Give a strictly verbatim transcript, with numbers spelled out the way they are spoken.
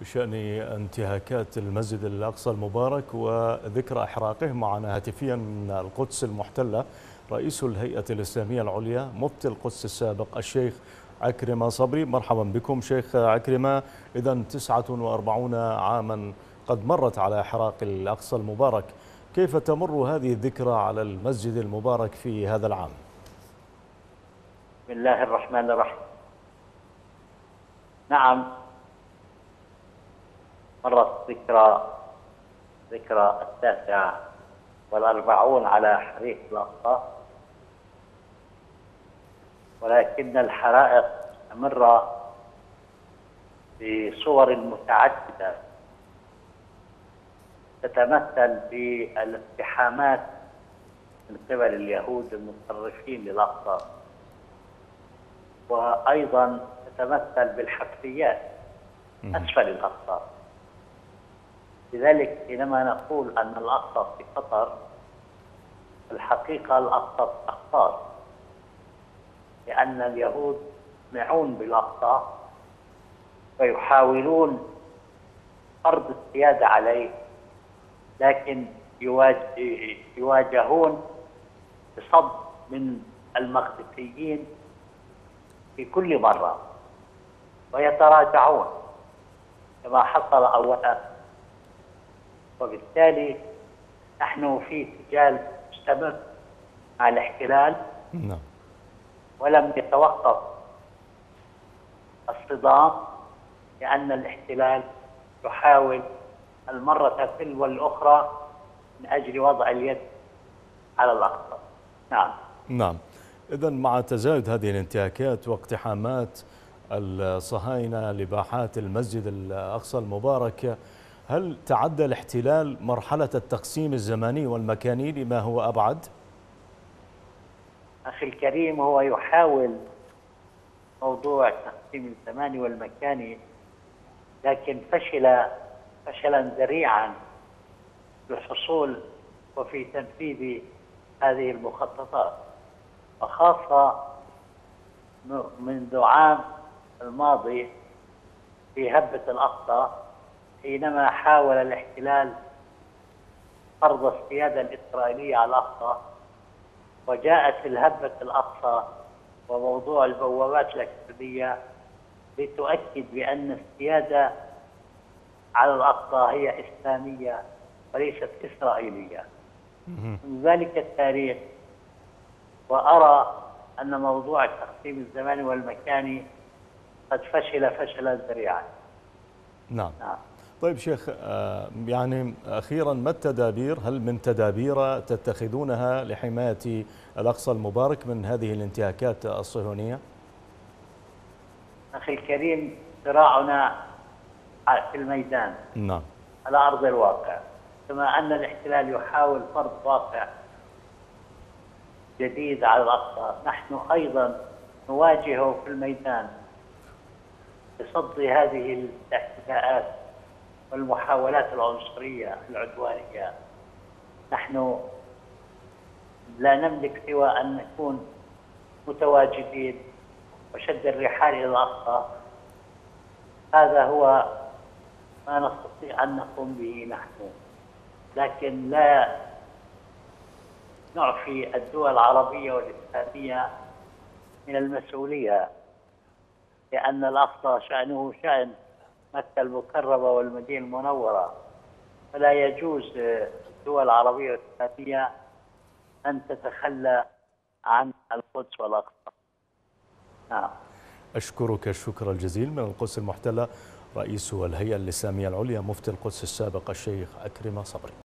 بشأن انتهاكات المسجد الأقصى المبارك وذكرى إحراقه. معنا هاتفيا من القدس المحتلة رئيس الهيئة الإسلامية العليا مفتي القدس السابق الشيخ عكرمة صبري. مرحبا بكم شيخ عكرمة. إذا تسعة وأربعين عاما قد مرت على إحراق الأقصى المبارك، كيف تمر هذه الذكرى على المسجد المبارك في هذا العام؟ بسم الله الرحمن الرحيم. نعم، مرت ذكرى ذكرى التاسعة والأربعون على حريق الأقصى، ولكن الحرائق مستمرة بصور متعددة تتمثل بالاقتحامات من قبل اليهود المتطرفين للأقصى، وأيضا تتمثل بالحفريات أسفل الأقصى. لذلك حينما نقول أن الأقصى في خطر، الحقيقة الأقصى في أخطار، لأن اليهود يطمعون بالأقصى ويحاولون فرض السيادة عليه، لكن يواجهون بصد من المقدسيين في كل مرة ويتراجعون كما حصل أولا، وبالتالي نحن في سجال مستمر مع الاحتلال. نعم. ولم يتوقف الصدام، لأن الاحتلال يحاول المرة تلو الأخرى من أجل وضع اليد على الأقصى. نعم. نعم. إذا مع تزايد هذه الانتهاكات واقتحامات الصهاينة لباحات المسجد الأقصى المبارك، هل تعدى الاحتلال مرحلة التقسيم الزماني والمكاني لما هو أبعد؟ أخي الكريم، هو يحاول موضوع التقسيم الزماني والمكاني، لكن فشل فشلا ذريعا في الحصول وفي تنفيذ هذه المخططات، وخاصة منذ عام الماضي في هبة الأقصى، حينما حاول الاحتلال فرض السيادة الإسرائيلية على الأقصى، وجاءت الهبة الأقصى وموضوع البوابات الإلكترونية لتؤكد بأن السيادة على الأقصى هي إسلامية وليست إسرائيلية. من ذلك التاريخ وأرى أن موضوع التقسيم الزماني والمكاني قد فشل فشلا ذريعا. نعم. نعم. طيب شيخ، يعني أخيرا ما التدابير، هل من تدابير تتخذونها لحماية الأقصى المبارك من هذه الانتهاكات الصهيونية؟ أخي الكريم، صراعنا في الميدان. نعم. على أرض الواقع، كما أن الاحتلال يحاول فرض واقع جديد على الأقصى، نحن أيضا نواجهه في الميدان بصد هذه الاعتداءات والمحاولات العنصرية العدوانية. نحن لا نملك سوى أن نكون متواجدين وشد الرحال إلى الأقصى. هذا هو ما نستطيع أن نقوم به نحن، لكن لا نعفي الدول العربية والإسلامية من المسؤولية، لأن الأقصى شأنه شأن مكة المكرمة والمدينة المنورة، فلا يجوز الدول العربية والإسلامية أن تتخلى عن القدس والأقصى. نعم. أشكرك الشكر الجزيل من القدس المحتلة رئيس الهيئة الإسلامية العليا مفتي القدس السابق الشيخ عكرمة صبري.